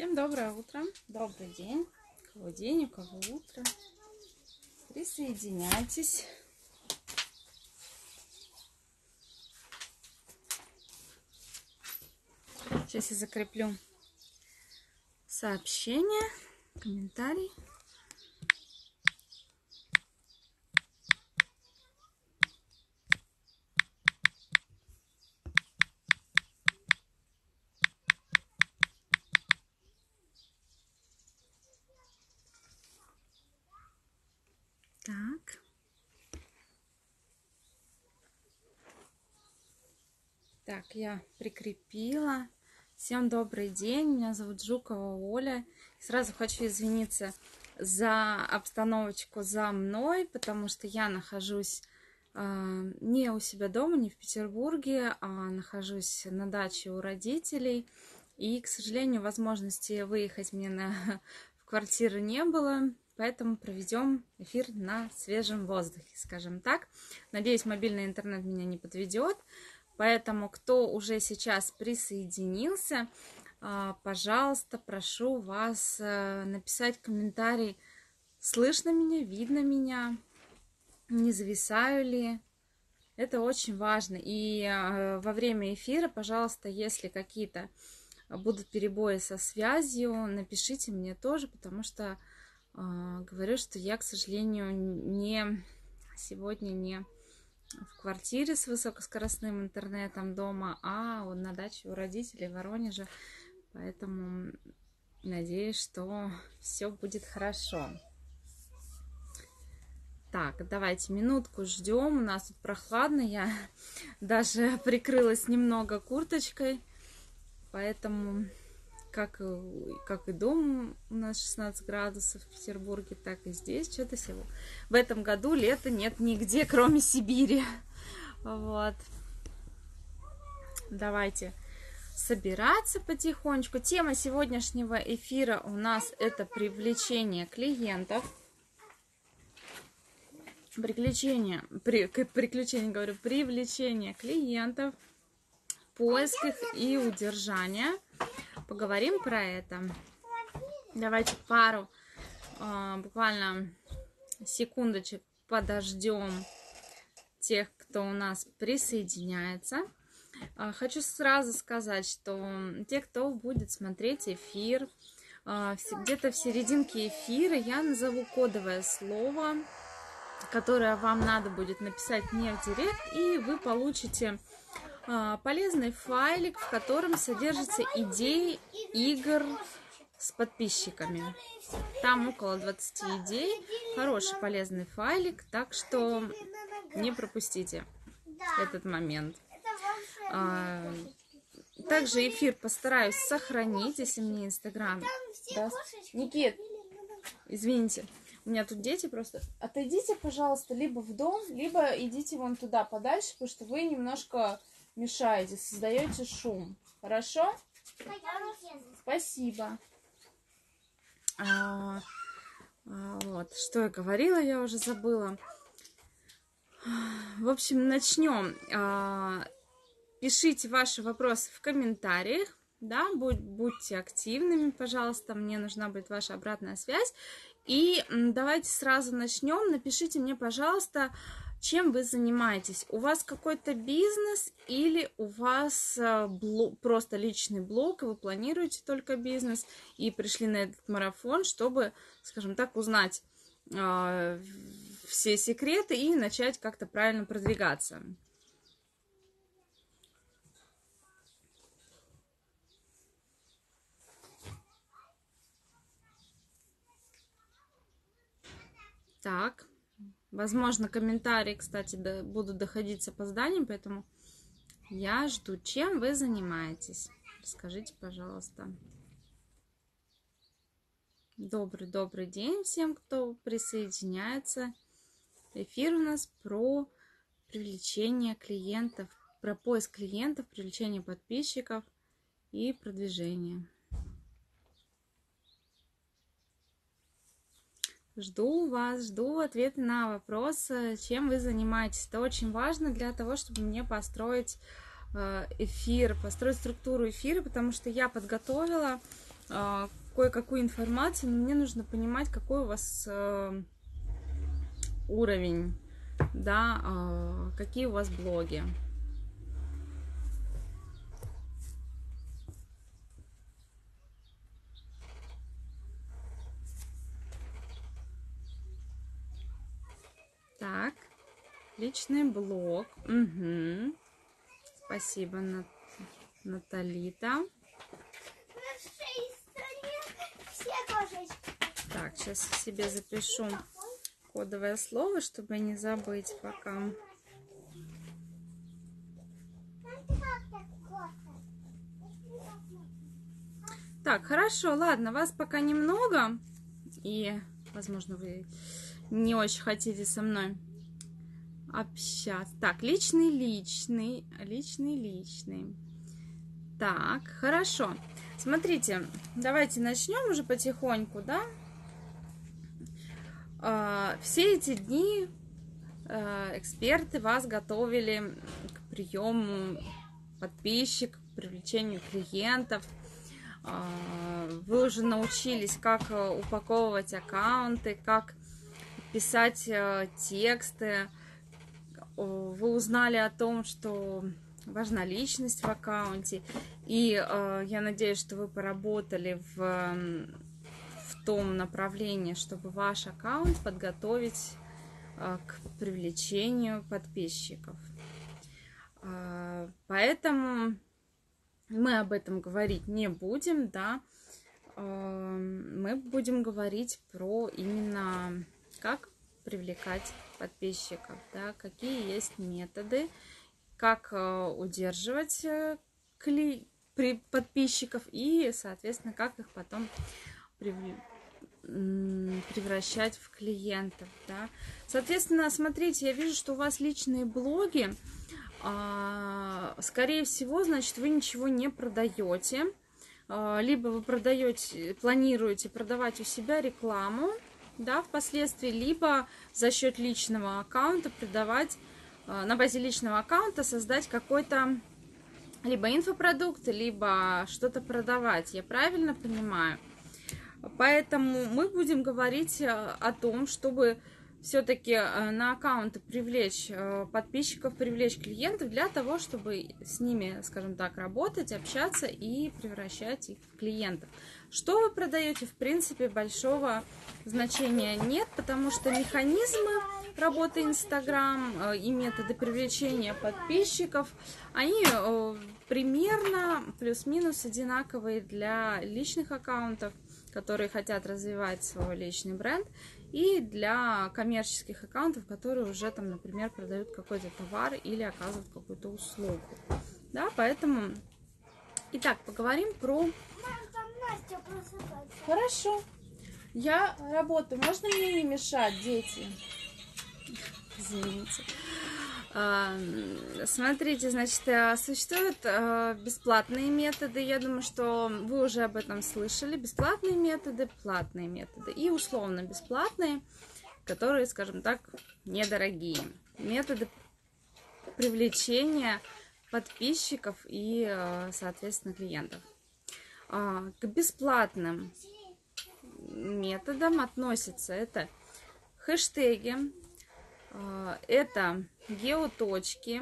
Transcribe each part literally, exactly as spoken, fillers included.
Всем доброе утро, добрый день, у кого день, у кого утро. Присоединяйтесь. Сейчас я закреплю сообщение, комментарий. Так. Так, я прикрепила. Всем добрый день. Меня зовут Жукова Оля. Сразу хочу извиниться за обстановочку за мной, потому что я нахожусь э, не у себя дома, не в Петербурге, а нахожусь на даче у родителей. И, к сожалению, возможности выехать мне на, в квартиру не было. Поэтому проведем эфир на свежем воздухе, скажем так. Надеюсь, мобильный интернет меня не подведет. Поэтому, кто уже сейчас присоединился, пожалуйста, прошу вас написать комментарий, слышно меня, видно меня, не зависаю ли. Это очень важно. И во время эфира, пожалуйста, если какие-то будут перебои со связью, напишите мне тоже, потому что говорю, что я, к сожалению, не сегодня не в квартире с высокоскоростным интернетом дома, а на даче у родителей в Воронеже. Поэтому надеюсь, что все будет хорошо. Так, давайте минутку ждем. У нас тут прохладно. Я даже прикрылась немного курточкой. Поэтому, как и, как и дома у нас шестнадцать градусов в Петербурге, так и здесь. Что-то всего. В этом году лета нет нигде, кроме Сибири. Вот. Давайте собираться потихонечку. Тема сегодняшнего эфира у нас это привлечение клиентов. Приключение, при, приключение, говорю, привлечение клиентов, поиск их и удержание. Поговорим про это. Давайте пару, буквально секундочек подождем тех, кто у нас присоединяется. Хочу сразу сказать, что те, кто будет смотреть эфир, где-то в серединке эфира я назову кодовое слово, которое вам надо будет написать мне в директ, и вы получите полезный файлик, в котором содержатся идеи игр с подписчиками. Там около двадцати идей. Хороший полезный файлик, так что не пропустите этот момент. Также эфир постараюсь сохранить, если мне Инстаграм даст. Никит, извините, у меня тут дети просто. Отойдите, пожалуйста, либо в дом, либо идите вон туда подальше, потому что вы немножко мешаете, создаете шум. Хорошо? Спасибо. А, а, вот, что я говорила, я уже забыла. В общем, начнем. А, пишите ваши вопросы в комментариях. Да, будь, будьте активными, пожалуйста. Мне нужна будет ваша обратная связь. И давайте сразу начнем. Напишите мне, пожалуйста, чем вы занимаетесь. У вас какой-то бизнес или у вас блог, просто личный блог, и вы планируете только бизнес и пришли на этот марафон, чтобы, скажем так, узнать э, все секреты и начать как-то правильно продвигаться. Так, возможно, комментарии, кстати, до, будут доходить с опозданием, поэтому я жду. Чем вы занимаетесь? Расскажите, пожалуйста. Добрый-добрый день всем, кто присоединяется. Эфир у нас про привлечение клиентов, про поиск клиентов, привлечение подписчиков и продвижение. Жду вас, жду ответы на вопрос, чем вы занимаетесь. Это очень важно для того, чтобы мне построить эфир, построить структуру эфира, потому что я подготовила э, кое-какую информацию, но мне нужно понимать, какой у вас э, уровень, да, э, какие у вас блоги. Так, личный блог. Угу. Спасибо, Нат... Наталита. Так, сейчас себе запишу кодовое слово, чтобы не забыть пока. Так, хорошо, ладно, вас пока немного, и, возможно, вы не очень хотите со мной общаться. Так, личный, личный, личный, личный. Так, хорошо. Смотрите, давайте начнем уже потихоньку, да? А, все эти дни а, эксперты вас готовили к приему подписчиков, к привлечению клиентов. А, вы уже научились, как упаковывать аккаунты, как писать а, тексты. Вы узнали о том, что важна личность в аккаунте. И э, я надеюсь, что вы поработали в, в том направлении, чтобы ваш аккаунт подготовить э, к привлечению подписчиков. Э, поэтому мы об этом говорить не будем, да. Э, мы будем говорить про именно как привлекать подписчиков, да, какие есть методы, как удерживать кли... при подписчиков и, соответственно, как их потом превращать в клиентов, да. Соответственно, смотрите, я вижу, что у вас личные блоги, скорее всего, значит, вы ничего не продаете, либо вы продаете, планируете продавать у себя рекламу, да, впоследствии, либо за счет личного аккаунта продавать, на базе личного аккаунта создать какой-то либо инфопродукт, либо что-то продавать. Я правильно понимаю? Поэтому мы будем говорить о том, чтобы все-таки на аккаунты привлечь подписчиков, привлечь клиентов для того, чтобы с ними, скажем так, работать, общаться и превращать их в клиентов. Что вы продаете, в принципе, большого значения нет, потому что механизмы работы Инстаграм и методы привлечения подписчиков, они примерно плюс-минус одинаковые для личных аккаунтов, которые хотят развивать свой личный бренд, и для коммерческих аккаунтов, которые уже там, например, продают какой-то товар или оказывают какую-то услугу. Да, поэтому... Итак, поговорим про... Хорошо. Я работаю. Можно мне не мешать, дети? Извините. Смотрите, значит, существуют бесплатные методы. Я думаю, что вы уже об этом слышали. Бесплатные методы, платные методы и условно бесплатные, которые, скажем так, недорогие. Методы привлечения подписчиков и, соответственно, клиентов. К бесплатным методам относятся это хэштеги, это геоточки,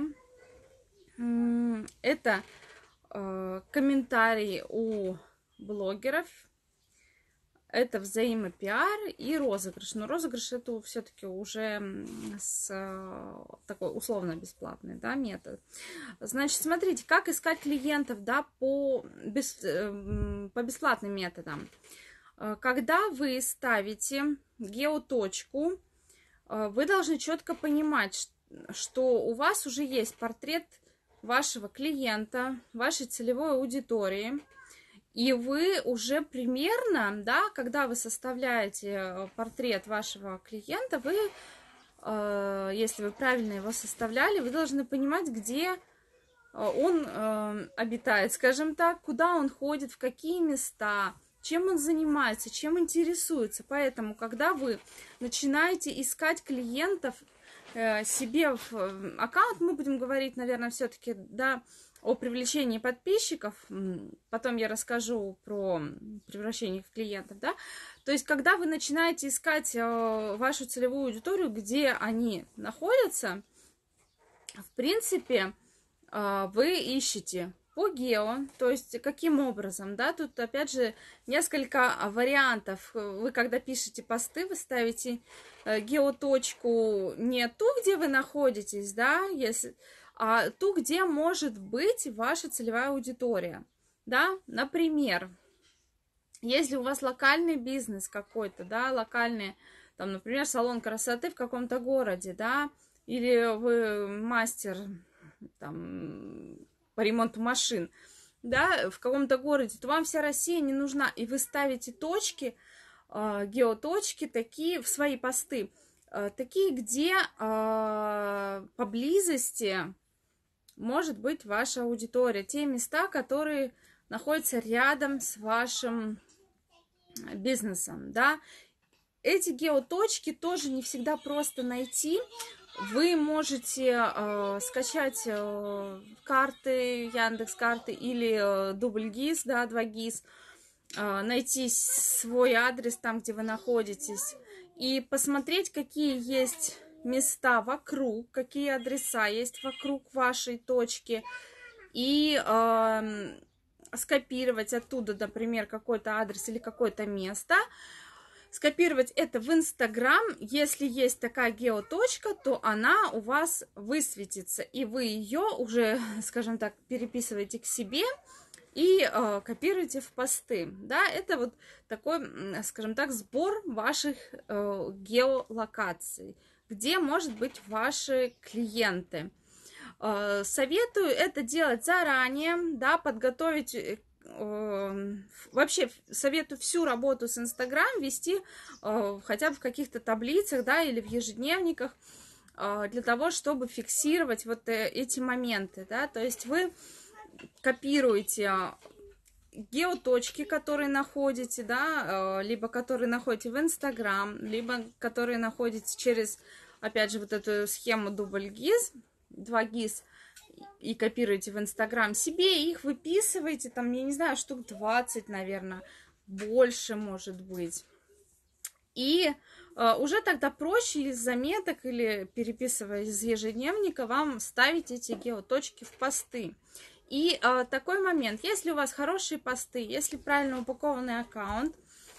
это комментарии у блогеров, это взаимопиар и розыгрыш. Но розыгрыш это все-таки уже с такой условно бесплатный, да, метод. Значит, смотрите, как искать клиентов, да, по, без, по бесплатным методам. Когда вы ставите геоточку, вы должны четко понимать, что у вас уже есть портрет вашего клиента, вашей целевой аудитории, и вы уже примерно, да, когда вы составляете портрет вашего клиента, вы, если вы правильно его составляли, вы должны понимать, где он обитает, скажем так, куда он ходит, в какие места, чем он занимается, чем интересуется. Поэтому, когда вы начинаете искать клиентов э, себе в аккаунт, мы будем говорить, наверное, все-таки, да, о привлечении подписчиков, потом я расскажу про превращение в клиентов, да, то есть, когда вы начинаете искать э, вашу целевую аудиторию, где они находятся, в принципе, э, вы ищете по гео, то есть, каким образом, да, тут, опять же, несколько вариантов, вы, когда пишете посты, вы ставите э, геоточку не ту, где вы находитесь, да, если... а ту, где может быть ваша целевая аудитория, да, например, если у вас локальный бизнес какой-то, да, локальный, там, например, салон красоты в каком-то городе, да, или вы мастер, там, по ремонту машин, да, в каком-то городе, то вам вся Россия не нужна, и вы ставите точки, э, геоточки такие в свои посты, э, такие, где э, поблизости может быть ваша аудитория, те места, которые находятся рядом с вашим бизнесом, да. Эти геоточки тоже не всегда просто найти. Вы можете э, скачать э, карты, Яндекс.Карты или э, Дубль.ГИС, да, два гис, э, найти свой адрес там, где вы находитесь, и посмотреть, какие есть места вокруг, какие адреса есть вокруг вашей точки, и э, скопировать оттуда, например, какой-то адрес или какое-то место, скопировать это в Инстаграм. Если есть такая геоточка, то она у вас высветится, и вы ее уже, скажем так, переписываете к себе и э, копируете в посты. Да, это вот такой, скажем так, сбор ваших э, геолокаций, где, может быть, ваши клиенты. Э, советую это делать заранее, да, подготовить, э, вообще советую всю работу с Инстаграм вести э, хотя бы в каких-то таблицах, да, или в ежедневниках, э, для того, чтобы фиксировать вот э, эти моменты, да, то есть вы копируете геоточки, которые находите, да, либо которые находите в Инстаграм, либо которые находите через, опять же, вот эту схему Дубль.ГИС, два гис, и копируете в Инстаграм себе, и их выписываете, там, я не знаю, штук двадцать, наверное, больше, может быть. И э, уже тогда проще из заметок или переписывая из ежедневника вам ставить эти геоточки в посты. И э, такой момент, если у вас хорошие посты, если правильно упакованный аккаунт,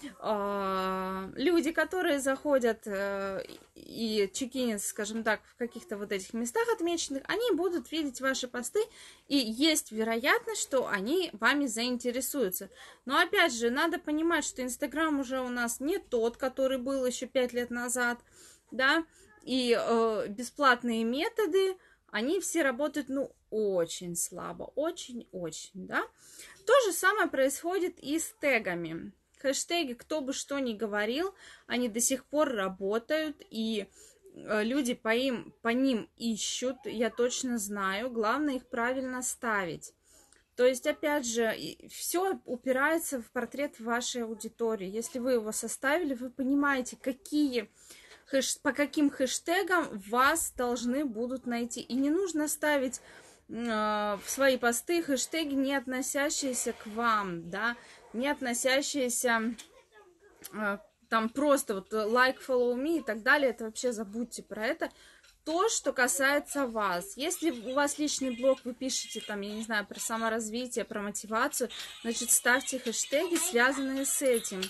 э, люди, которые заходят э, и чекинят, скажем так, в каких-то вот этих местах отмеченных, они будут видеть ваши посты, и есть вероятность, что они вами заинтересуются. Но опять же, надо понимать, что Инстаграм уже у нас не тот, который был еще пять лет назад, да, и э, бесплатные методы, они все работают, ну, очень слабо, очень-очень, да. То же самое происходит и с тегами. Хэштеги, кто бы что ни говорил, они до сих пор работают, и люди по, им, по ним ищут, я точно знаю. Главное их правильно ставить. То есть, опять же, все упирается в портрет вашей аудитории. Если вы его составили, вы понимаете, какие... по каким хэштегам вас должны будут найти. И не нужно ставить э, в свои посты хэштеги, не относящиеся к вам, да, не относящиеся э, там просто вот like, follow me и так далее. Это вообще забудьте про это. То, что касается вас. Если у вас личный блог, вы пишете там, я не знаю, про саморазвитие, про мотивацию, значит, ставьте хэштеги, связанные с этим.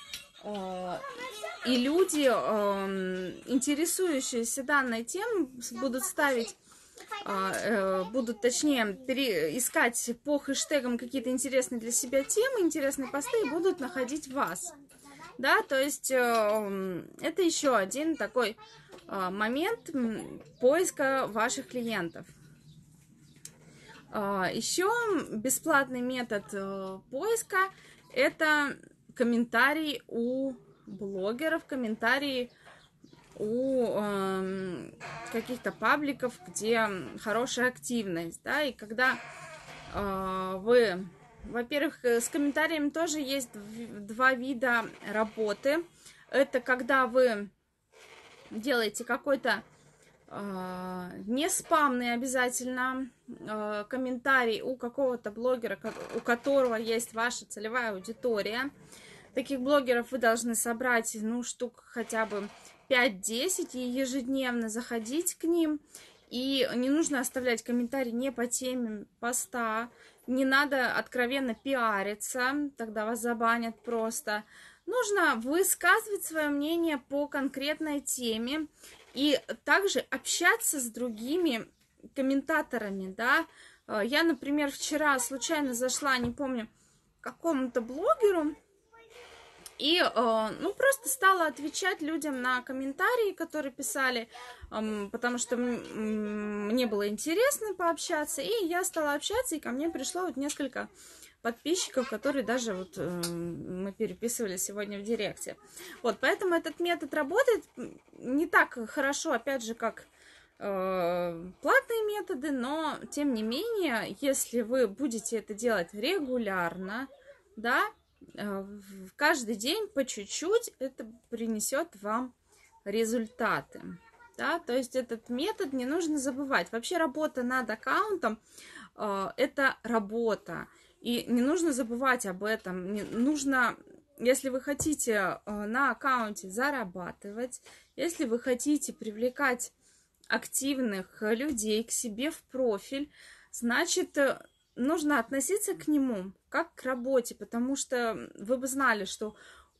И люди, э, интересующиеся данной темой, будут ставить, э, будут, точнее, пере, искать по хэштегам какие-то интересные для себя темы, интересные посты, и будут находить вас. Да, то есть э, это еще один такой э, момент поиска ваших клиентов. Э, еще бесплатный метод э, поиска – это комментарии у блогеров, комментарии у э, каких-то пабликов, где хорошая активность, да, и когда э, вы, во-первых, с комментариями тоже есть два вида работы. Это когда вы делаете какой-то не спамный обязательно комментарий у какого-то блогера, у которого есть ваша целевая аудитория. Таких блогеров вы должны собрать, ну, штук хотя бы пять-десять и ежедневно заходить к ним. И не нужно оставлять комментарий не по теме поста, не надо откровенно пиариться, тогда вас забанят просто. Нужно высказывать свое мнение по конкретной теме и также общаться с другими комментаторами, да. Я, например, вчера случайно зашла, не помню, к какому-то блогеру, и, ну, просто стала отвечать людям на комментарии, которые писали, потому что мне было интересно пообщаться, и я стала общаться, и ко мне пришло вот несколько подписчиков, которые даже вот мы переписывали сегодня в директе. Вот, поэтому этот метод работает не так хорошо, опять же, как платные методы, но, тем не менее, если вы будете это делать регулярно, да, каждый день по чуть-чуть, это принесет вам результаты. Да? То есть этот метод не нужно забывать. Вообще работа над аккаунтом э, это работа. И не нужно забывать об этом. Не нужно, если вы хотите э, на аккаунте зарабатывать, если вы хотите привлекать активных людей к себе в профиль, значит, нужно относиться к нему как к работе, потому что вы бы знали, что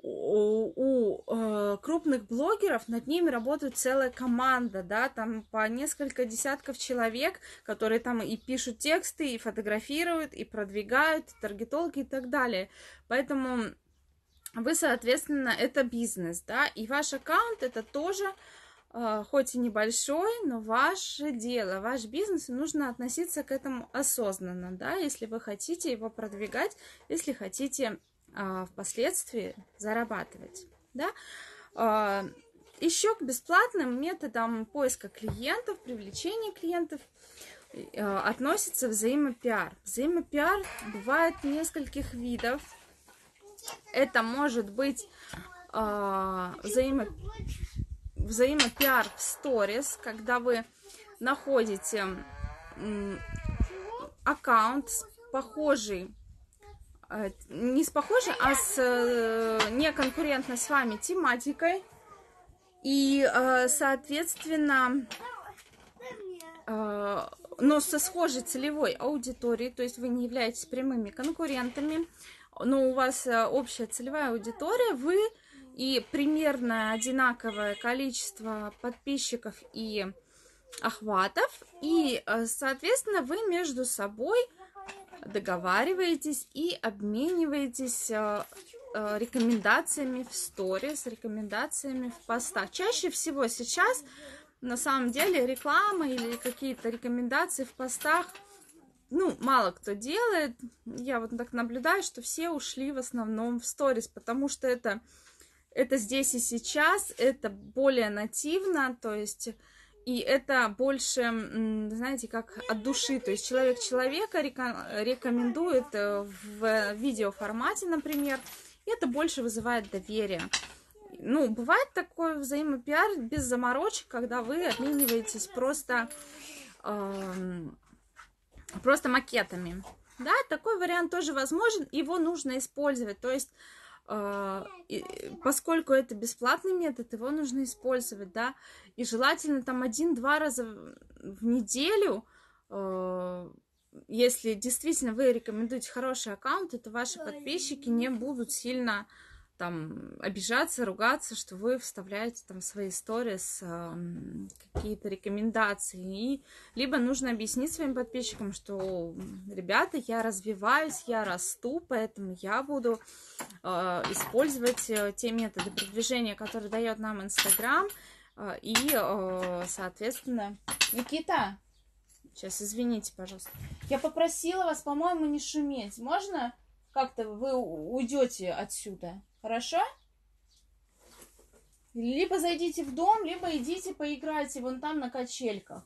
у, у э, крупных блогеров над ними работает целая команда, да, там по несколько десятков человек, которые там и пишут тексты, и фотографируют, и продвигают, и таргетологи и так далее. Поэтому вы, соответственно, это бизнес, да, и ваш аккаунт это тоже, э, хоть и небольшой, но ваше дело, ваш бизнес, и нужно относиться к этому осознанно, да, если вы хотите его продвигать, если хотите впоследствии зарабатывать, да. Еще к бесплатным методам поиска клиентов, привлечения клиентов относится взаимопиар. Взаимопиар бывает нескольких видов. Это может быть взаимо... взаимопиар в сторис, когда вы находите аккаунт похожий, не с похожей, а с неконкурентной с вами тематикой. И, соответственно, но со схожей целевой аудиторией, то есть вы не являетесь прямыми конкурентами, но у вас общая целевая аудитория, вы и примерно одинаковое количество подписчиков и охватов, и, соответственно, вы между собой договариваетесь и обмениваетесь э, э, рекомендациями в сторис, рекомендациями в постах. Чаще всего сейчас, на самом деле, реклама или какие-то рекомендации в постах, ну, мало кто делает. Я вот так наблюдаю, что все ушли в основном в сторис, потому что это, это здесь и сейчас, это более нативно, то есть... И это больше, знаете, как от души. То есть человек человека рекомендует в видеоформате, например. И это больше вызывает доверие. Ну, бывает такой взаимопиар без заморочек, когда вы обмениваетесь просто, э, просто макетами. Да, такой вариант тоже возможен. Его нужно использовать. То есть... поскольку это бесплатный метод, его нужно использовать, да, и желательно там один-два раза в неделю, если действительно вы рекомендуете хороший аккаунт, то ваши подписчики не будут сильно там обижаться, ругаться, что вы вставляете там свои сторис, какие-то рекомендации. И либо нужно объяснить своим подписчикам, что, ребята, я развиваюсь, я расту, поэтому я буду э, использовать те методы продвижения, которые дает нам Инстаграм. Э, и, э, соответственно... Никита, сейчас, извините, пожалуйста. Я попросила вас, по-моему, не шуметь. Можно как-то вы уйдете отсюда? Хорошо? Либо зайдите в дом, либо идите поиграйте вон там на качельках.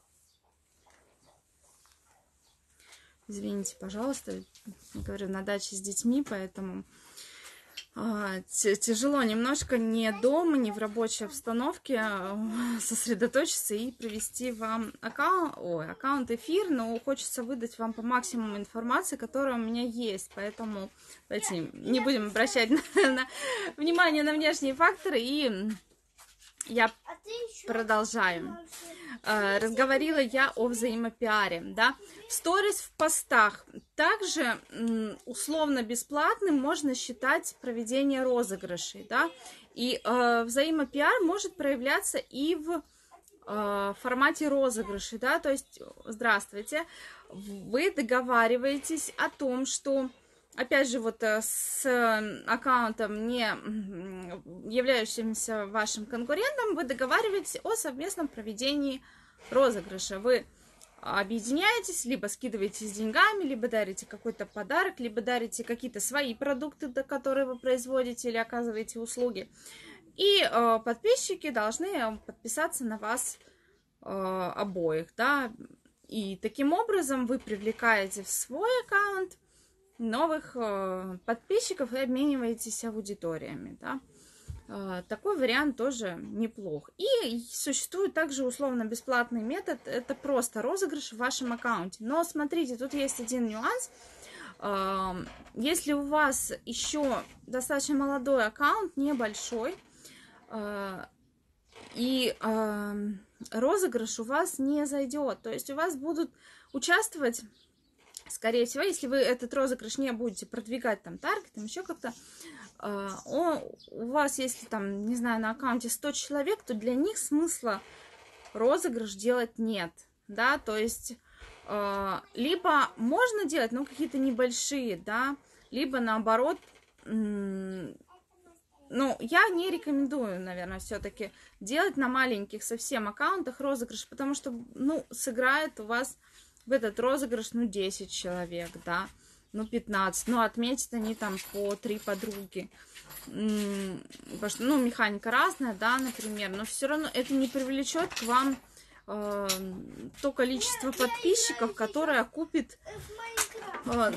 Извините, пожалуйста, говорю, на даче с детьми, поэтому тяжело немножко не дома, не в рабочей обстановке сосредоточиться и привести вам аккаунт, ой, аккаунт эфир, но хочется выдать вам по максимуму информации, которая у меня есть, поэтому давайте не будем обращать на, на, внимание на внешние факторы, и я продолжаю. Разговорила я о взаимопиаре, да, в сторис, в постах. Также условно бесплатным можно считать проведение розыгрышей, да, и э, взаимопиар может проявляться и в э, формате розыгрышей, да, то есть, здравствуйте, вы договариваетесь о том, что, опять же, вот с аккаунтом, не являющимся вашим конкурентом, вы договариваетесь о совместном проведении розыгрыша. Вы объединяетесь, либо скидываетесь деньгами, либо дарите какой-то подарок, либо дарите какие-то свои продукты, которые вы производите или оказываете услуги. И э, подписчики должны подписаться на вас э, обоих, да. И таким образом вы привлекаете в свой аккаунт новых э, подписчиков и обмениваетесь аудиториями, да. Э, такой вариант тоже неплох. И существует также условно-бесплатный метод, это просто розыгрыш в вашем аккаунте. Но смотрите, тут есть один нюанс. Э, если у вас еще достаточно молодой аккаунт, небольшой, э, и э, розыгрыш у вас не зайдет, то есть у вас будут участвовать, скорее всего, если вы этот розыгрыш не будете продвигать там таргетом, еще как-то, э, у вас, если там, не знаю, на аккаунте сто человек, то для них смысла розыгрыш делать нет, да, то есть э, либо можно делать, но какие-то небольшие, да, либо наоборот, ну, я не рекомендую, наверное, все-таки делать на маленьких совсем аккаунтах розыгрыш, потому что, ну, сыграет у вас в этот розыгрыш, ну, десять человек, да, ну, пятнадцать, ну, отметят они там по три подруги, потому что, ну, механика разная, да, например, но все равно это не привлечет к вам э, то количество подписчиков, которое окупит э,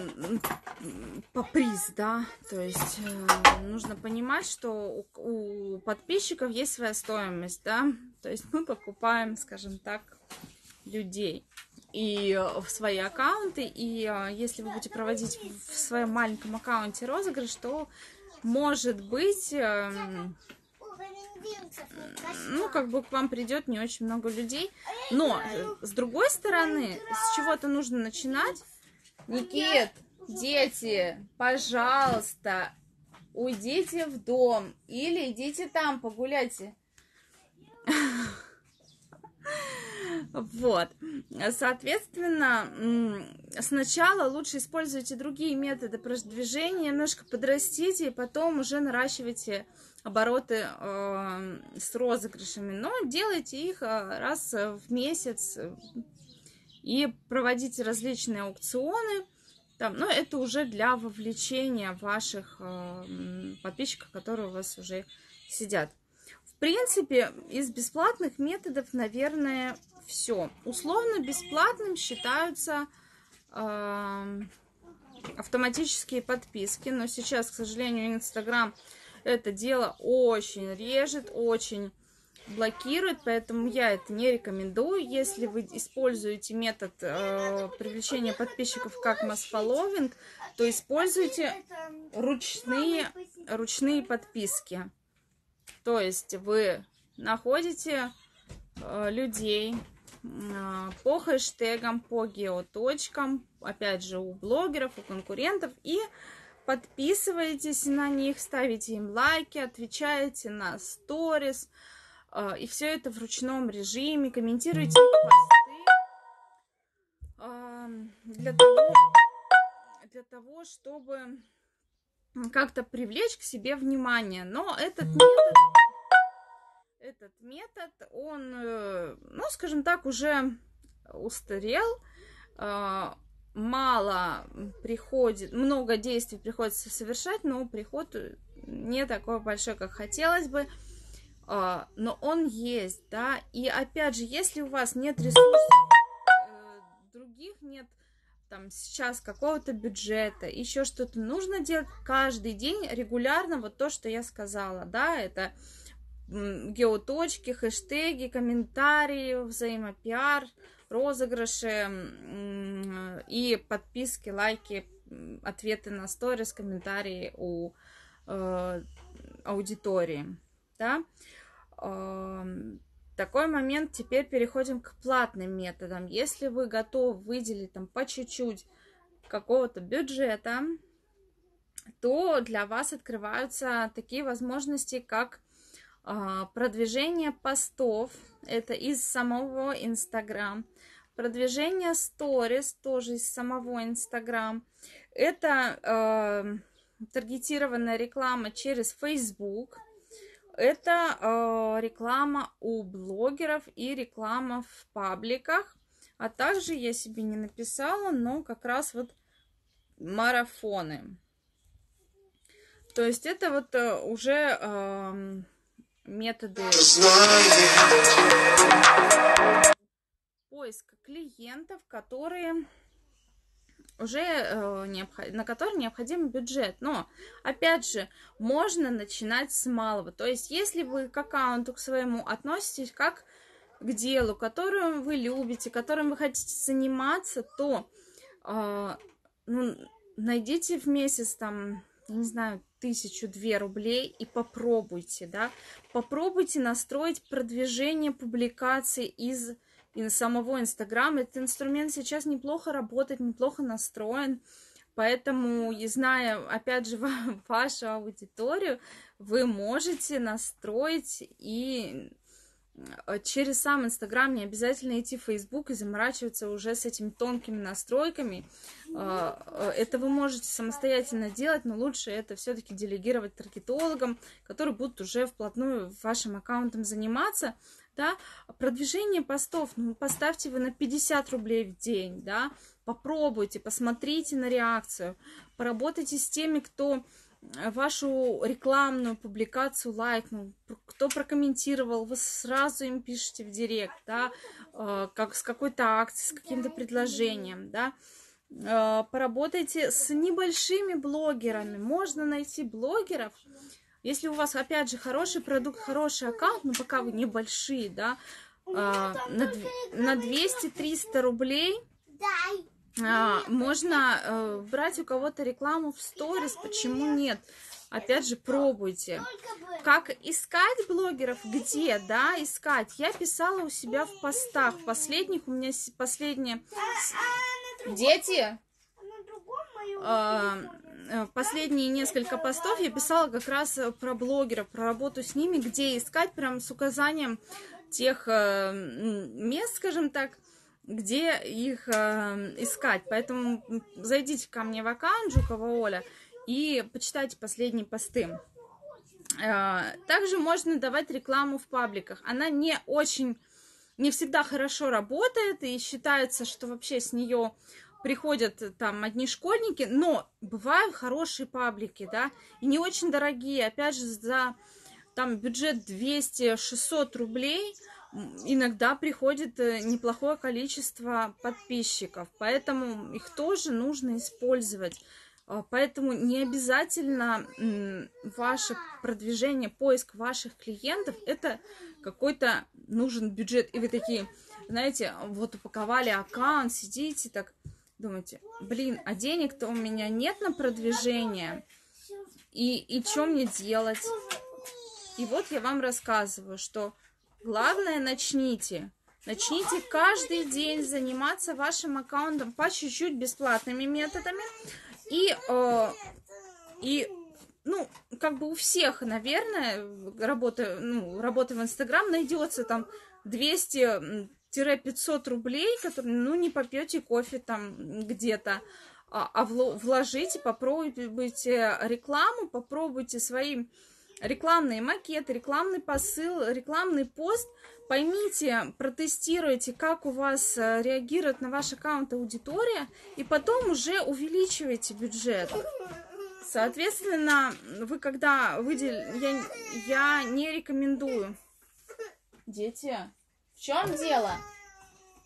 по приз, да, то есть э, нужно понимать, что у, у подписчиков есть своя стоимость, да, то есть мы покупаем, скажем так, людей и в свои аккаунты, и э, если вы будете проводить в своем маленьком аккаунте розыгрыш, то может быть, э, ну, как бы к вам придет не очень много людей, но с другой стороны, с чего-то нужно начинать. Никит, дети, пожалуйста, уйдите в дом или идите там погуляйте. Вот, соответственно, сначала лучше используйте другие методы продвижения, немножко подрастите, и потом уже наращивайте обороты э, с розыгрышами, но делайте их раз в месяц и проводите различные аукционы, там, но это уже для вовлечения ваших э, подписчиков, которые у вас уже сидят. В принципе, из бесплатных методов, наверное, все. Условно бесплатным считаются э, автоматические подписки, но сейчас, к сожалению, Инстаграм это дело очень режет, очень блокирует, поэтому я это не рекомендую. Если вы используете метод э, привлечения подписчиков как масс-фолловинг, то используйте ручные, ручные подписки. То есть вы находите э, людей э, по хэштегам, по геоточкам, опять же, у блогеров, у конкурентов, и подписываетесь на них, ставите им лайки, отвечаете на сторис, э, и все это в ручном режиме, комментируйте посты э, для того, для того, чтобы как-то привлечь к себе внимание. Но этот метод, этот метод, он, ну, скажем так, уже устарел, мало приходит, много действий приходится совершать, но приход не такой большой, как хотелось бы, но он есть, да, и опять же, если у вас нет ресурсов других, нет там сейчас какого-то бюджета, еще что-то, нужно делать каждый день регулярно вот то, что я сказала, да, это геоточки, хэштеги, комментарии, взаимопиар, розыгрыши и подписки, лайки, ответы на сторис, комментарии у э, аудитории, да. Такой момент, теперь переходим к платным методам. Если вы готовы выделить там по чуть-чуть какого-то бюджета, то для вас открываются такие возможности, как а, продвижение постов, это из самого Инстаграм, продвижение сторис тоже из самого Инстаграм, это а, таргетированная реклама через Facebook. Это э, реклама у блогеров и реклама в пабликах. А также я себе не написала, но как раз вот марафоны. То есть это вот э, уже э, методы поиска клиентов, которые уже э, необход... на который необходим бюджет. Но, опять же, можно начинать с малого. То есть, если вы к аккаунту к своему относитесь как к делу, которым вы любите, которым вы хотите заниматься, то э, ну, найдите в месяц там, я не знаю, тысячу-две рублей и попробуйте, да, попробуйте настроить продвижение публикаций из и самого Инстаграма. Этот инструмент сейчас неплохо работает, неплохо настроен, поэтому, зная, опять же, вашу аудиторию, вы можете настроить и через сам Инстаграм, не обязательно идти в Фейсбук и заморачиваться уже с этими тонкими настройками. Это вы можете самостоятельно делать, но лучше это все-таки делегировать таргетологам, которые будут уже вплотную вашим аккаунтом заниматься. Да? Продвижение постов, ну, поставьте вы на пятьдесят рублей в день, да? Попробуйте, посмотрите на реакцию, поработайте с теми, кто вашу рекламную публикацию лайкнул, кто прокомментировал, вы сразу им пишете в директ, да, как с какой-то акцией, с каким-то предложением, да. Поработайте с небольшими блогерами, можно найти блогеров. Если у вас, опять же, хороший продукт, хороший аккаунт, но пока вы небольшие, да, на двести-триста рублей можно брать у кого-то рекламу в сторис, почему нет? Опять же, пробуйте. Как искать блогеров? Где, да, искать? Я писала у себя в постах. Последних у меня последние... Дети? Последние несколько постов я писала как раз про блогеров, про работу с ними, где искать, прям с указанием тех мест, скажем так, где их искать. Поэтому зайдите ко мне в аккаунт Жукова Оля и почитайте последние посты. Также можно давать рекламу в пабликах. Она не очень, не всегда хорошо работает, и считается, что вообще с нее приходят там одни школьники, но бывают хорошие паблики, да, и не очень дорогие. Опять же, за там бюджет двести-шестьсот рублей иногда приходит неплохое количество подписчиков, поэтому их тоже нужно использовать. Поэтому не обязательно ваше продвижение, поиск ваших клиентов, это какой-то нужен бюджет. И вы такие, знаете, вот упаковали аккаунт, сидите так, думаете, блин, а денег-то у меня нет на продвижение, и, и что мне делать? И вот я вам рассказываю, что главное, начните. Начните каждый день заниматься вашим аккаунтом по чуть-чуть бесплатными методами. И, э, и, ну, как бы у всех, наверное, работа, ну, работа в Инстаграм найдется там двести-пятьсот рублей, которые, ну, не попьете кофе там где-то, а, а вложите, попробуйте рекламу, попробуйте свои рекламные макеты, рекламный посыл, рекламный пост. Поймите, протестируйте, как у вас реагирует на ваш аккаунт аудитория, и потом уже увеличивайте бюджет. Соответственно, вы когда выделите... Я, я не рекомендую. Дети, в чем дело?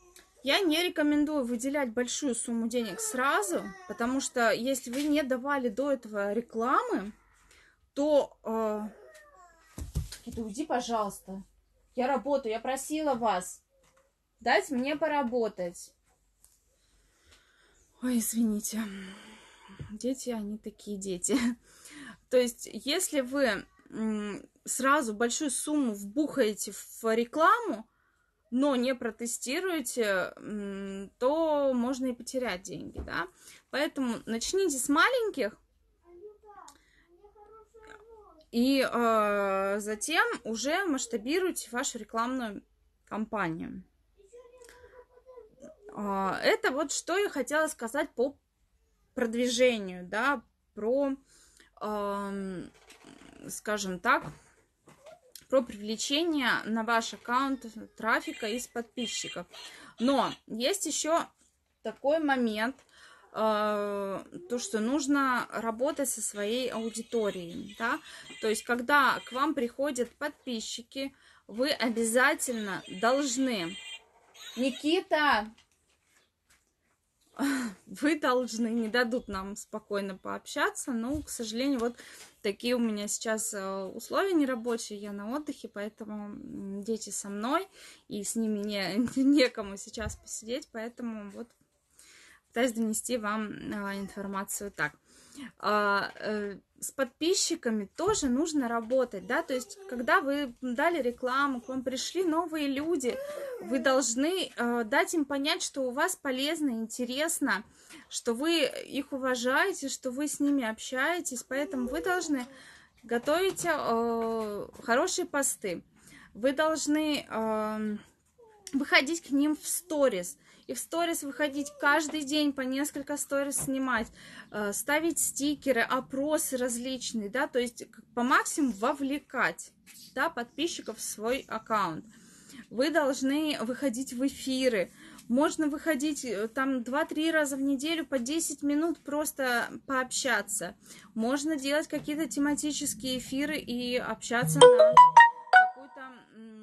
Я не рекомендую выделять большую сумму денег сразу, потому что если вы не давали до этого рекламы, то... Э... Кита, уйди, пожалуйста. Я работаю, я просила вас. Дайте мне поработать. Ой, извините. Дети, они такие дети. То есть, если вы сразу большую сумму вбухаете в рекламу, но не протестируете, то можно и потерять деньги, да. Поэтому начните с маленьких, и э, затем уже масштабируйте вашу рекламную кампанию. Э, это вот что я хотела сказать по продвижению, да, про, э, скажем так, про привлечение на ваш аккаунт трафика из подписчиков. Но есть еще такой момент, э, то, что нужно работать со своей аудиторией, да? То есть, когда к вам приходят подписчики, вы обязательно должны... Никита! Вы должны, не дадут нам спокойно пообщаться, но, к сожалению, вот такие у меня сейчас условия нерабочие, я на отдыхе, поэтому дети со мной, и с ними не, некому сейчас посидеть, поэтому вот пытаюсь донести вам информацию так. С подписчиками тоже нужно работать, да, то есть, когда вы дали рекламу, к вам пришли новые люди, вы должны э, дать им понять, что у вас полезно, интересно, что вы их уважаете, что вы с ними общаетесь, поэтому вы должны готовить э, хорошие посты, вы должны э, выходить к ним в сторис, и в сторис выходить каждый день, по несколько сторис снимать, э, ставить стикеры, опросы различные, да, то есть по максимуму вовлекать, да, подписчиков в свой аккаунт. Вы должны выходить в эфиры, можно выходить там два-три раза в неделю по десять минут просто пообщаться, можно делать какие-то тематические эфиры и общаться на какую-то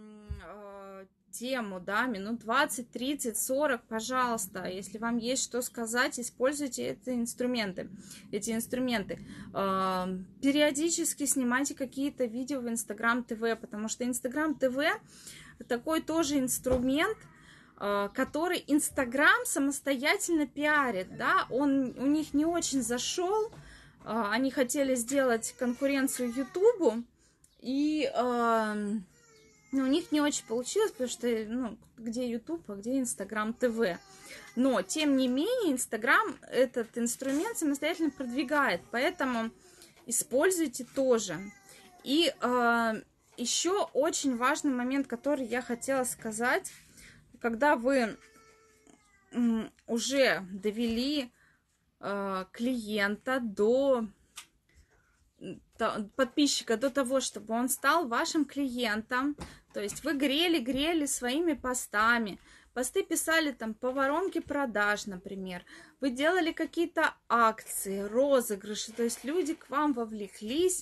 тему, да, минут двадцать, тридцать, сорок, пожалуйста, если вам есть что сказать, используйте эти инструменты, эти инструменты. Периодически снимайте какие-то видео в Инстаграм ТВ, потому что Инстаграм ТВ такой тоже инструмент, который Инстаграм самостоятельно пиарит, да, он у них не очень зашел, они хотели сделать конкуренцию Ютубу, и но у них не очень получилось, потому что, ну, где YouTube, а где Инстаграм ТВ. Но, тем не менее, Инстаграм этот инструмент самостоятельно продвигает, поэтому используйте тоже. И э, еще очень важный момент, который я хотела сказать, когда вы э, уже довели э, клиента до... подписчика до того, чтобы он стал вашим клиентом, то есть вы грели-грели своими постами, посты писали там по воронке продаж, например, вы делали какие-то акции, розыгрыши, то есть люди к вам вовлеклись,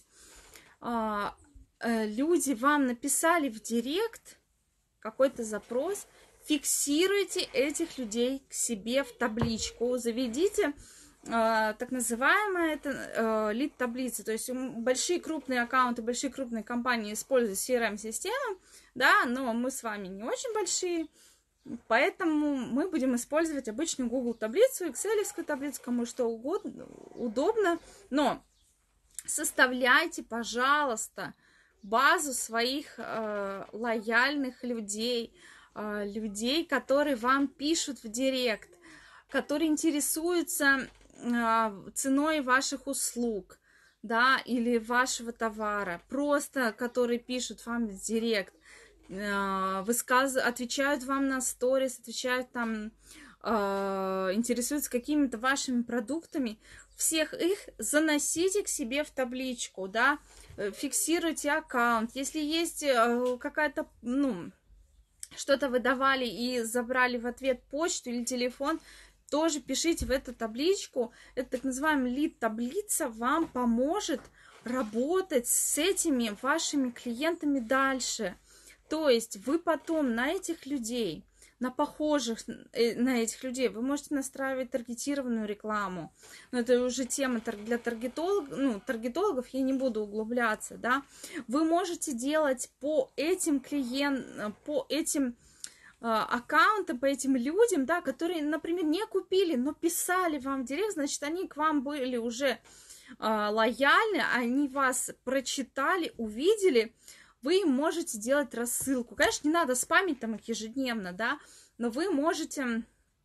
люди вам написали в директ какой-то запрос, фиксируйте этих людей к себе в табличку, заведите так называемая это лид-таблица, то есть большие крупные аккаунты, большие крупные компании используют си эр эм-систему, да, но мы с вами не очень большие, поэтому мы будем использовать обычную Google таблицу, Excel-овскую таблицу, кому что угодно, удобно, но составляйте, пожалуйста, базу своих э, лояльных людей, э, людей, которые вам пишут в директ, которые интересуются ценой ваших услуг, да, или вашего товара, просто которые пишут вам в директ, высказ... отвечают вам на сторис, отвечают там, интересуются какими-то вашими продуктами, всех их заносите к себе в табличку, да, фиксируйте аккаунт, если есть какая-то, ну, что-то вы давали и забрали в ответ почту или телефон, тоже пишите в эту табличку. Это так называемая лид-таблица вам поможет работать с этими вашими клиентами дальше. То есть вы потом на этих людей на похожих на этих людей. Вы можете настраивать таргетированную рекламу. Но это уже тема для таргетологов, ну, таргетологов, я не буду углубляться, да. Вы можете делать по этим клиентам, по этим аккаунтам, по этим людям, да, которые, например, не купили, но писали вам в директ, значит, они к вам были уже лояльны, они вас прочитали, увидели, вы можете делать рассылку. Конечно, не надо спамить там их ежедневно, да, но вы можете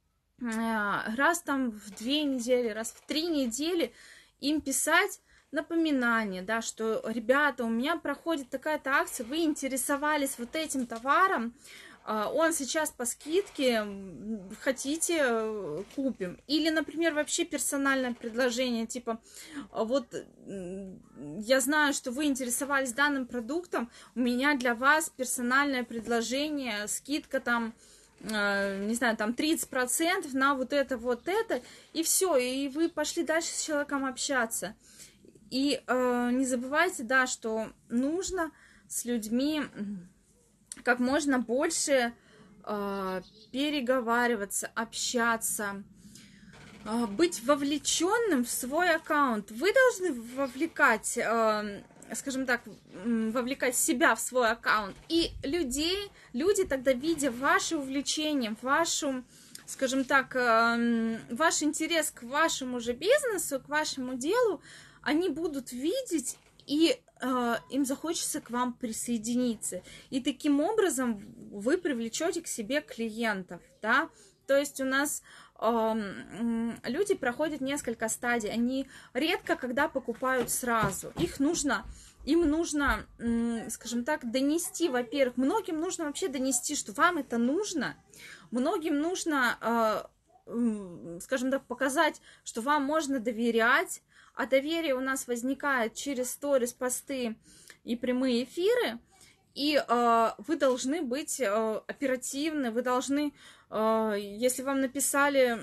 раз там в две недели, раз в три недели им писать напоминание, да, что, ребята, у меня проходит такая-то акция, вы интересовались вот этим товаром, он сейчас по скидке, хотите, купим. Или, например, вообще персональное предложение, типа, вот я знаю, что вы интересовались данным продуктом, у меня для вас персональное предложение, скидка там, не знаю, там тридцать процентов на вот это, вот это, и все, и вы пошли дальше с человеком общаться. И э, не забывайте, да, что нужно с людьми как можно больше э, переговариваться, общаться, э, быть вовлеченным в свой аккаунт. Вы должны вовлекать, э, скажем так, вовлекать себя в свой аккаунт. И людей, люди тогда, видя ваше увлечение, вашу, скажем так, э, ваш интерес к вашему же бизнесу, к вашему делу, они будут видеть, и э, им захочется к вам присоединиться. И таким образом вы привлечете к себе клиентов, да. То есть у нас э, люди проходят несколько стадий, они редко когда покупают сразу. Их нужно, им нужно, э, скажем так, донести, во-первых, многим нужно вообще донести, что вам это нужно, многим нужно, э, э, скажем так, показать, что вам можно доверять. А доверие у нас возникает через сторис, посты и прямые эфиры. И э, вы должны быть э, оперативны, вы должны, э, если вам написали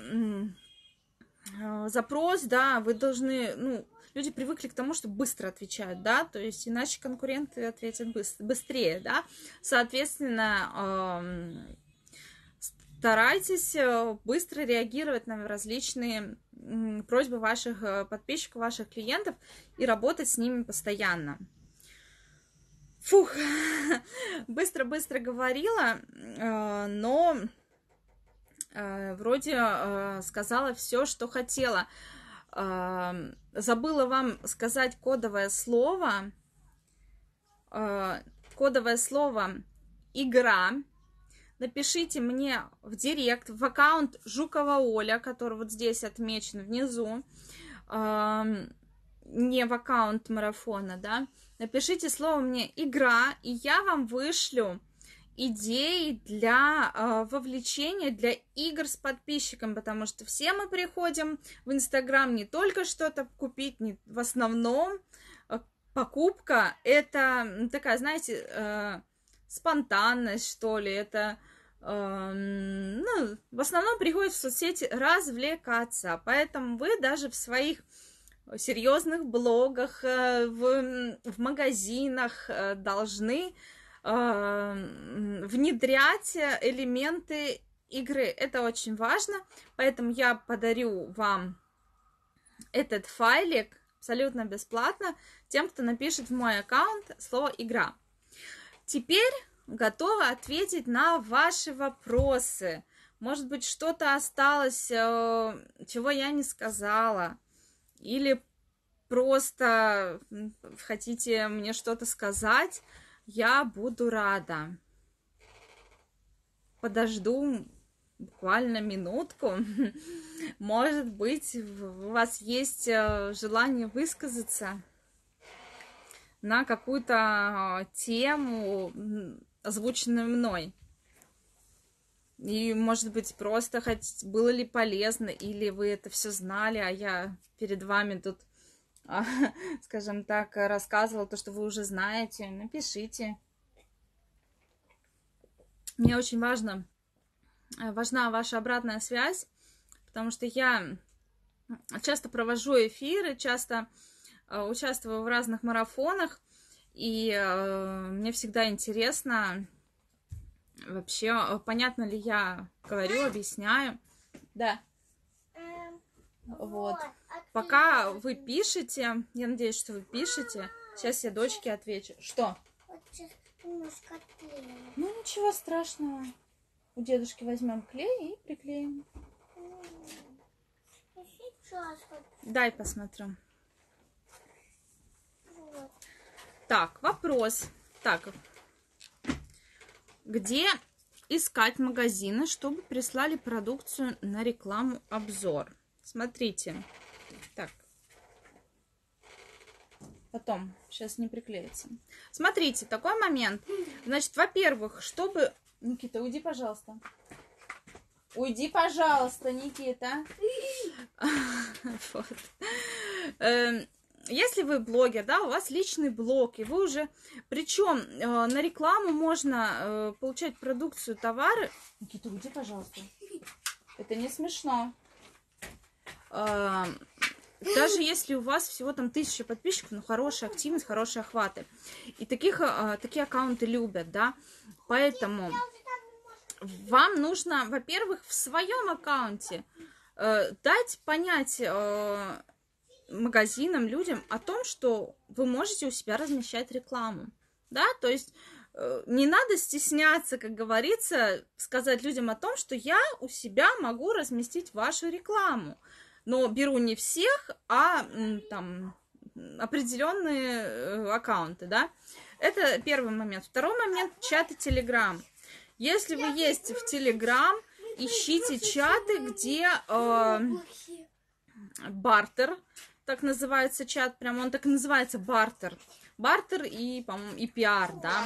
э, запрос, да, вы должны, ну, люди привыкли к тому, что быстро отвечают, да, то есть иначе конкуренты ответят быстрее, да. Соответственно, э, старайтесь быстро реагировать на различные просьбы ваших подписчиков, ваших клиентов и работать с ними постоянно. Фух, быстро-быстро говорила, но вроде сказала все, что хотела. Забыла вам сказать кодовое слово. Кодовое слово «игра». Напишите мне в директ, в аккаунт Жукова Оля, который вот здесь отмечен внизу, э, не в аккаунт марафона, да. Напишите слово мне «игра», и я вам вышлю идеи для э, вовлечения, для игр с подписчиком, потому что все мы приходим в Инстаграм не только что-то купить, не, в основном э, покупка — это такая, знаете, э, спонтанность, что ли, это, э, ну, в основном приходят в соцсети развлекаться, поэтому вы даже в своих серьезных блогах, э, в, в магазинах э, должны э, внедрять элементы игры. Это очень важно, поэтому я подарю вам этот файлик абсолютно бесплатно тем, кто напишет в мой аккаунт слово «игра». Теперь готова ответить на ваши вопросы. Может быть, что-то осталось, чего я не сказала. Или просто хотите мне что-то сказать. Я буду рада. Подожду буквально минутку. Может быть, у вас есть желание высказаться на какую-то тему, озвученную мной. И, может быть, просто хоть было ли полезно, или вы это все знали, а я перед вами тут, скажем так, рассказывала то, что вы уже знаете. Напишите. Мне очень важно, важна ваша обратная связь, потому что я часто провожу эфиры, часто участвую в разных марафонах, и э, мне всегда интересно Вообще, понятно ли я говорю, объясняю? Да. Вот. Пока вы пишете, я надеюсь, что вы пишете. Сейчас я дочке отвечу. Что? Ну, ничего страшного. У дедушки возьмем клей и приклеим. Дай посмотрю. Так, вопрос. Так, где искать магазины, чтобы прислали продукцию на рекламу, обзор? Смотрите. Так. Потом, сейчас не приклеится. Смотрите, такой момент. Значит, во-первых, чтобы... Никита, уйди, пожалуйста. Уйди, пожалуйста, Никита. Вот. Если вы блогер, да, у вас личный блог, и вы уже... Причем на рекламу можно получать продукцию, товары... Никита, уйди, пожалуйста. Это не смешно. Даже если у вас всего там тысяча подписчиков, но хорошая активность, хорошие охваты. И таких, такие аккаунты любят, да. Поэтому вам нужно, во-первых, в своем аккаунте дать понять магазинам, людям о том, что вы можете у себя размещать рекламу. Да, то есть не надо стесняться, как говорится, сказать людям о том, что я у себя могу разместить вашу рекламу. Но беру не всех, а там определенные аккаунты, да. Это первый момент. Второй момент – чаты Telegram. Если вы есть в Telegram, ищите чаты, где э, бартер, так называется чат, прям он так и называется, бартер. Бартер и, по-моему, и пиар, да.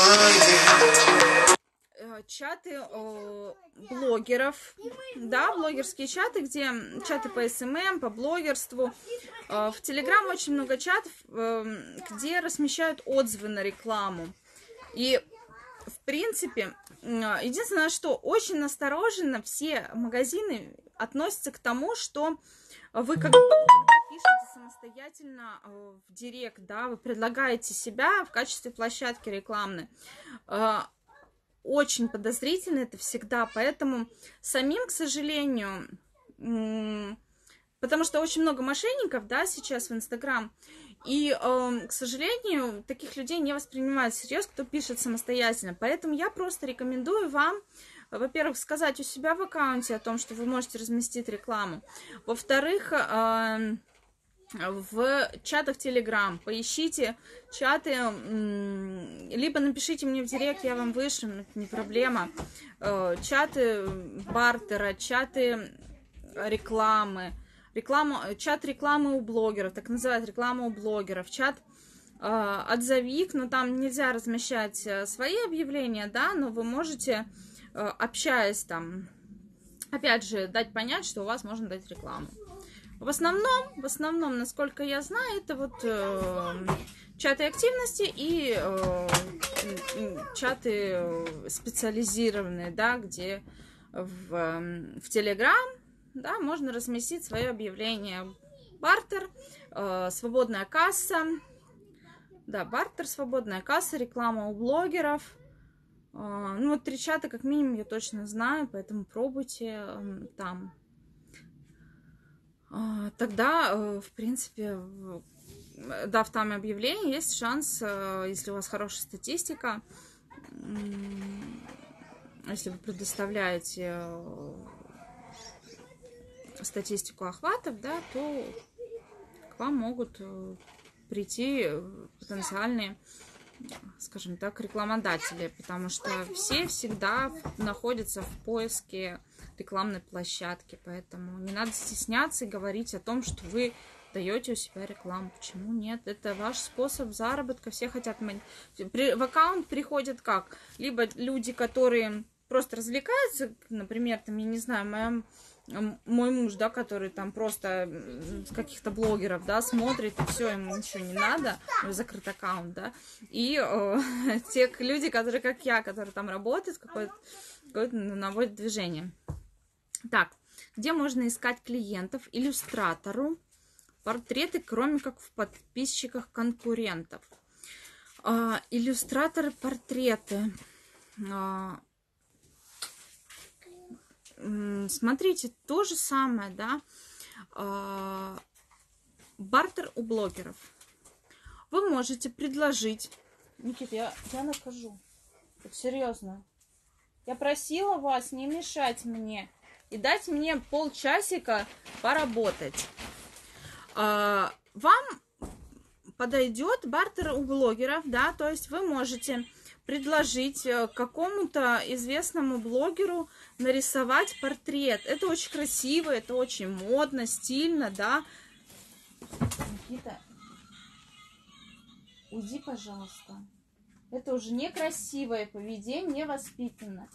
Чаты э, блогеров, да, блогерские чаты, где чаты по эс эм эм, по блогерству. Э, в Telegram очень много чатов, э, где размещают отзывы на рекламу. И, в принципе, э, единственное, что очень настороженно все магазины относятся к тому, что вы как бы пишете самостоятельно э, в директ, да, вы предлагаете себя в качестве площадки рекламной. Э, Очень подозрительно это всегда, поэтому самим, к сожалению, потому что очень много мошенников, да, сейчас в Инстаграм, и, к сожалению, таких людей не воспринимают всерьез, кто пишет самостоятельно. Поэтому я просто рекомендую вам, во-первых, сказать у себя в аккаунте о том, что вы можете разместить рекламу. Во-вторых, в чатах Telegram поищите чаты, либо напишите мне в директ, я вам вышлю, это не проблема. Чаты бартера, чаты рекламы, рекламу, чат рекламы у блогеров, так называют реклама у блогеров, чат отзовик, но там нельзя размещать свои объявления, да, но вы можете, общаясь там, опять же, дать понять, что у вас можно дать рекламу. В основном, в основном, насколько я знаю, это вот э, чаты активности и э, чаты специализированные, да, где в, в Telegram, да, можно разместить свое объявление. Бартер, э, свободная касса, да, бартер, свободная касса, реклама у блогеров. Э, ну, вот три чата, как минимум, я точно знаю, поэтому пробуйте э, там. Тогда, в принципе, дав там объявление, есть шанс, если у вас хорошая статистика, если вы предоставляете статистику охватов, да, то к вам могут прийти потенциальные, скажем так, рекламодатели, потому что все всегда находятся в поиске рекламной площадки, поэтому не надо стесняться и говорить о том, что вы даете у себя рекламу. Почему нет? Это ваш способ заработка. Все хотят... В аккаунт приходят как? Либо люди, которые просто развлекаются, например, там, я не знаю, моя... мой муж, да, который там просто каких-то блогеров, да, смотрит, и все, ему ничего не надо, закрыт аккаунт, да, и э, те люди, которые, как я, которые там работают, какое-то какое наводит движение. Так, где можно искать клиентов? Иллюстратору, портреты, кроме как в подписчиках конкурентов. Э, иллюстраторы, портреты. Э, смотрите, то же самое, да, бартер у блогеров. Вы можете предложить... Никит, я, я накажу. Вот серьезно. Я просила вас не мешать мне и дать мне полчасика поработать. Вам подойдет бартер у блогеров, да, то есть вы можете предложить какому-то известному блогеру нарисовать портрет. Это очень красиво, это очень модно, стильно, да. Никита, уйди, пожалуйста. Это уже некрасивое поведение, невоспитанно.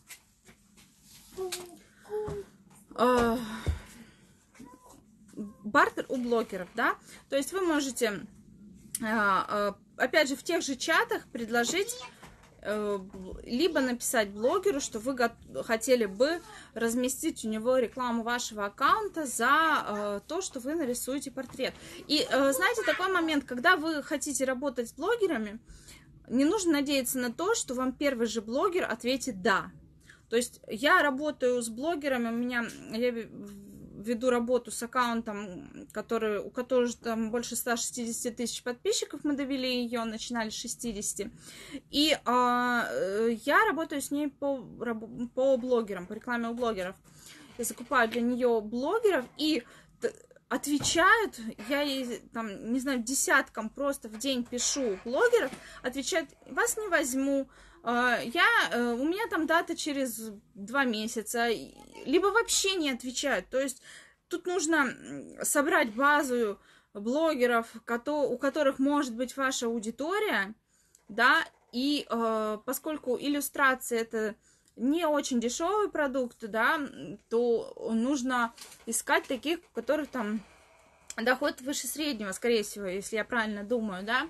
Бартер у блогеров, да, то есть вы можете, опять же, в тех же чатах предложить, либо написать блогеру, что вы хотели бы разместить у него рекламу вашего аккаунта за то, что вы нарисуете портрет. И знаете, такой момент, когда вы хотите работать с блогерами, не нужно надеяться на то, что вам первый же блогер ответит «да». То есть я работаю с блогерами, у меня, я веду работу с аккаунтом, который, у которого там больше ста шестидесяти тысяч подписчиков, мы довели ее, начинали с шестидесяти. И э, я работаю с ней по, по блогерам, по рекламе у блогеров. Я закупаю для нее блогеров и отвечают, я ей, там, не знаю, десяткам просто в день пишу блогеров, отвечают, вас не возьму, я, у меня там дата через два месяца, либо вообще не отвечают. То есть тут нужно собрать базу блогеров, у которых может быть ваша аудитория, да, и поскольку иллюстрация это не очень дешевый продукт, да, то нужно искать таких, у которых там доход выше среднего, скорее всего, если я правильно думаю, да.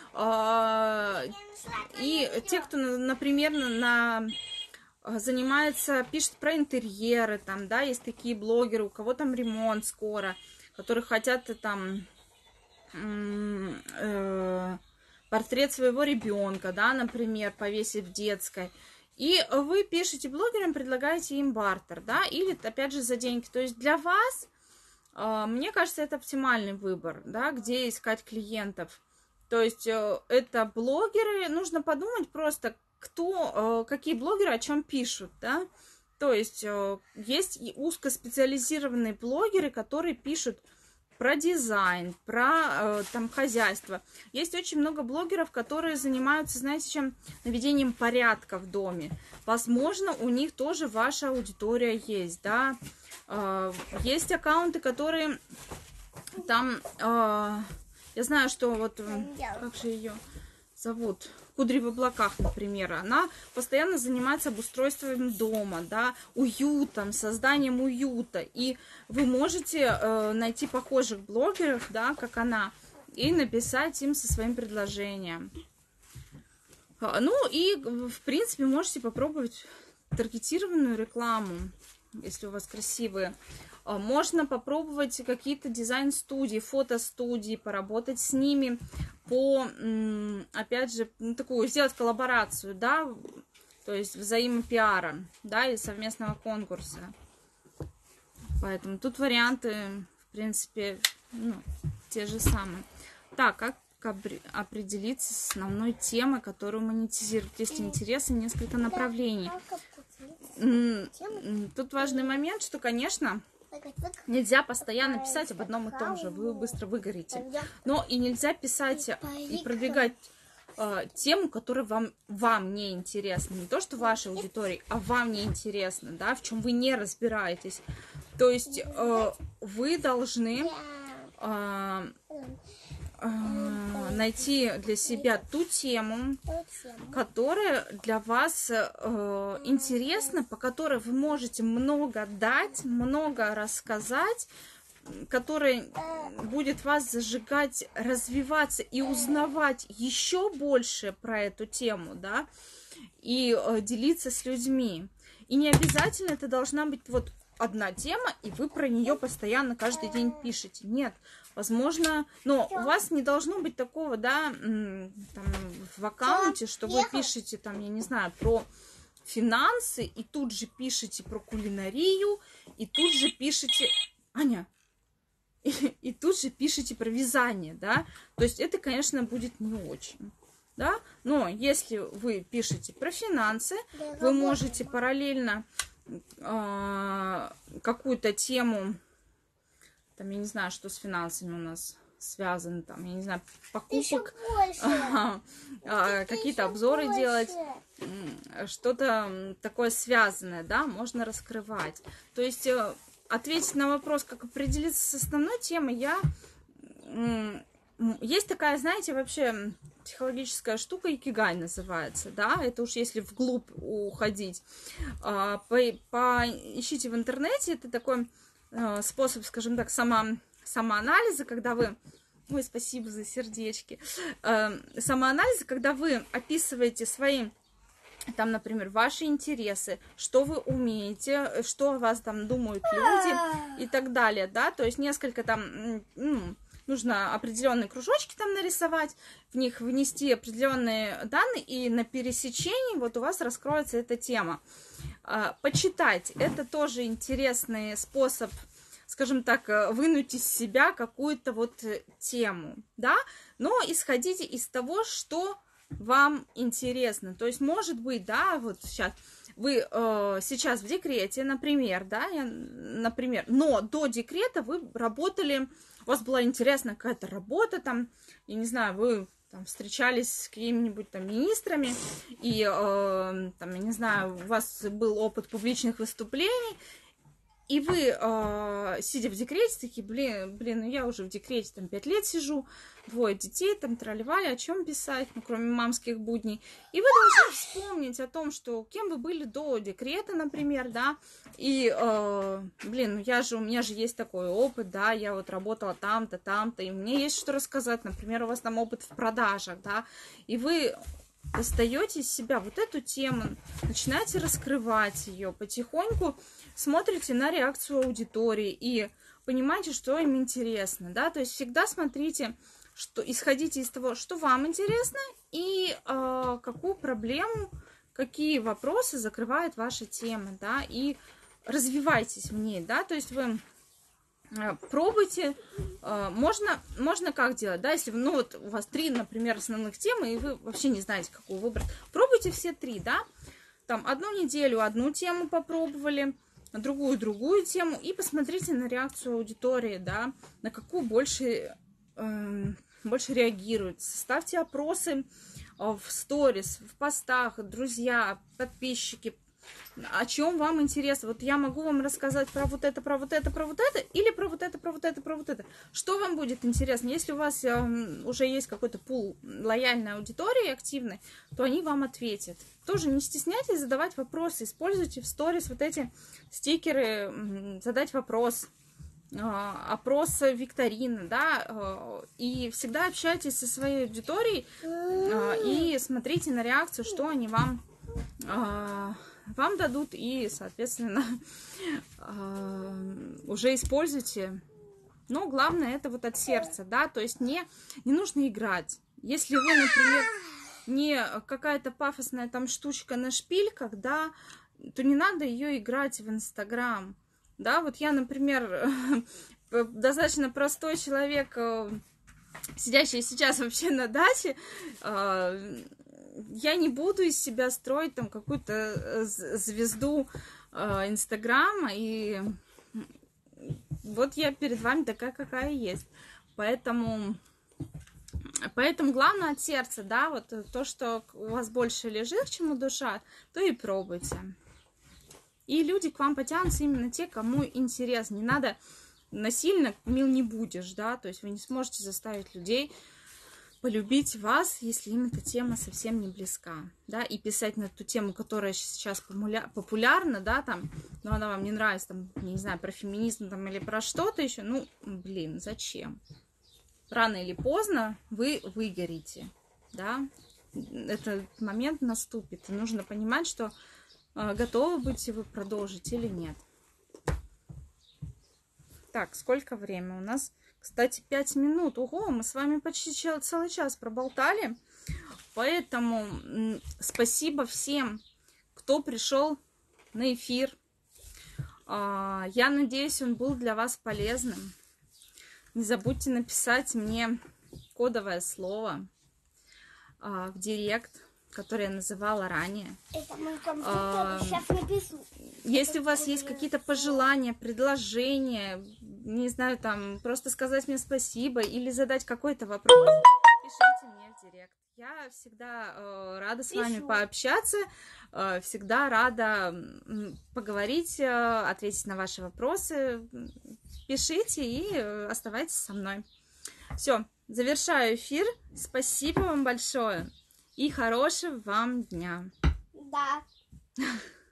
И те, кто, например, на, занимается, пишет про интерьеры, там, да, есть такие блогеры, у кого там ремонт скоро, которые хотят там э, портрет своего ребенка, да, например, повесить в детской. И вы пишете блогерам, предлагаете им бартер, да, или, опять же, за деньги. То есть для вас, мне кажется, это оптимальный выбор, да, где искать клиентов. То есть это блогеры, нужно подумать просто, кто, какие блогеры о чем пишут, да. То есть есть и узкоспециализированные блогеры, которые пишут про дизайн, про там хозяйство. Есть очень много блогеров, которые занимаются, знаете, чем? Наведением порядка в доме. Возможно, у них тоже ваша аудитория есть, да. Есть аккаунты, которые там, я знаю, что вот, как же ее зовут? Кудри в облаках, например, она постоянно занимается обустройством дома, да, уютом, созданием уюта. И вы можете э, найти похожих блогеров, да, как она, и написать им со своим предложением. Ну и, в принципе, можете попробовать таргетированную рекламу, если у вас красивые. Можно попробовать какие-то дизайн-студии, фотостудии, поработать с ними по, опять же, ну, такую, сделать коллаборацию, да, то есть взаимопиара, да, и совместного конкурса. Поэтому тут варианты, в принципе, ну, те же самые. Так, как определиться с основной темой, которую монетизируют? Есть интересы, несколько направлений. Тут важный момент, что, конечно, нельзя постоянно писать об одном и том же, вы быстро выгорите. Но и нельзя писать и продвигать э, тему, которая вам, вам не интересна. Не то, что вашей аудитории, а вам не интересно, да, в чем вы не разбираетесь. То есть э, вы должны э, э, найти для себя ту тему, которая для вас э, интересна, по которой вы можете много дать, много рассказать, которая будет вас зажигать, развиваться и узнавать еще больше про эту тему, да, и э, делиться с людьми. И не обязательно это должна быть вот одна тема, и вы про нее постоянно каждый день пишете. Нет, возможно, но у вас не должно быть такого, да, там, в аккаунте, что вы пишете, там, я не знаю, про финансы, и тут же пишете про кулинарию, и тут же пишете... Аня! И, и тут же пишете про вязание, да? То есть это, конечно, будет не очень, да? Но если вы пишете про финансы, вы можете параллельно э, какую-то тему, там, я не знаю, что с финансами у нас связано, там, я не знаю, покупок, какие-то обзоры делать, что-то такое связанное, да, можно раскрывать. То есть ответить на вопрос, как определиться с основной темой, я... Есть такая, знаете, вообще психологическая штука, икигай называется, да, это уж если вглубь уходить. По, по, ищите в интернете, это такой способ, скажем так, само, самоанализа, когда вы... Ой, спасибо за сердечки. Самоанализа, когда вы описываете свои... Там, например, ваши интересы, что вы умеете, что о вас там думают люди и так далее, да, то есть несколько там, ну, нужно определенные кружочки там нарисовать, в них внести определенные данные, и на пересечении вот у вас раскроется эта тема. Почитать, это тоже интересный способ, скажем так, вынуть из себя какую-то вот тему, да, но исходите из того, что вам интересно. То есть, может быть, да, вот сейчас вы э, сейчас в декрете, например, да, я, например, но до декрета вы работали, у вас была интересная какая-то работа, там, я не знаю, вы там встречались с какими-нибудь там министрами, и, э, там, я не знаю, у вас был опыт публичных выступлений, и вы, э, сидя в декрете, такие, блин, блин, ну я уже в декрете там пять лет сижу, двое детей, там тролливали, о чем писать, ну, кроме мамских будней. И вы должны вспомнить о том, что кем вы были до декрета, например, да, и, э, блин, ну я же, у меня же есть такой опыт, да, я вот работала там-то, там-то, и мне есть что рассказать, например, у вас там опыт в продажах, да, и вы... достаете из себя вот эту тему, начинаете раскрывать ее потихоньку, смотрите на реакцию аудитории и понимаете, что им интересно, да, то есть всегда смотрите, что, исходите из того, что вам интересно и э, какую проблему, какие вопросы закрывает ваша тема, да, и развивайтесь в ней, да, то есть вы... Пробуйте, можно, можно как делать, да, если ну вот у вас три, например, основных темы, и вы вообще не знаете, какую выбрать, пробуйте все три, да, там одну неделю одну тему попробовали, другую другую тему, и посмотрите на реакцию аудитории, да, на какую больше, э, больше реагирует, составьте опросы в сторис, в постах, друзья, подписчики, о чем вам интересно. Вот я могу вам рассказать про вот это, про вот это, про вот это, или про вот это, про вот это, про вот это. Что вам будет интересно? Если у вас э, уже есть какой-то пул лояльной аудитории активной, то они вам ответят. Тоже не стесняйтесь задавать вопросы. Используйте в сторис вот эти стикеры, задать вопрос, э, опрос викторины, да, э, и всегда общайтесь со своей аудиторией э, и смотрите на реакцию, что они вам э, вам дадут, и, соответственно, уже используйте. Но главное, это вот от сердца, да, то есть не, не нужно играть. Если вы, например, не какая-то пафосная там штучка на шпильках, да, то не надо ее играть в Инстаграм, да, вот я, например, достаточно простой человек, сидящий сейчас вообще на даче, я не буду из себя строить там какую-то звезду э, Инстаграма, и вот я перед вами такая, какая есть. Поэтому, поэтому главное от сердца, да, вот то, что у вас больше лежит, чему душа, то и пробуйте. И люди к вам потянутся именно те, кому интересно. Не надо насильно, мил не будешь, да, то есть вы не сможете заставить людей полюбить вас, если им эта тема совсем не близка, да, и писать на ту тему, которая сейчас популярна, да, там, но она вам не нравится, там, не знаю, про феминизм там или про что-то еще, ну, блин, зачем? Рано или поздно вы выгорите, да, этот момент наступит, и нужно понимать, что э, готовы будете вы продолжить или нет. Так, сколько времени у нас? Кстати, пять минут. Ого, мы с вами почти целый час проболтали. Поэтому спасибо всем, кто пришел на эфир. Я надеюсь, он был для вас полезным. Не забудьте написать мне кодовое слово в директ, которое я называла ранее. Это мой компьютер, сейчас напишу. Если у вас есть какие-то пожелания, предложения, не знаю, там, просто сказать мне спасибо или задать какой-то вопрос, пишите мне в директ. Я всегда э, рада с вами Пишу. пообщаться, э, всегда рада поговорить, э, ответить на ваши вопросы. Пишите и э, оставайтесь со мной. Все, завершаю эфир. Спасибо вам большое и хорошего вам дня. Да.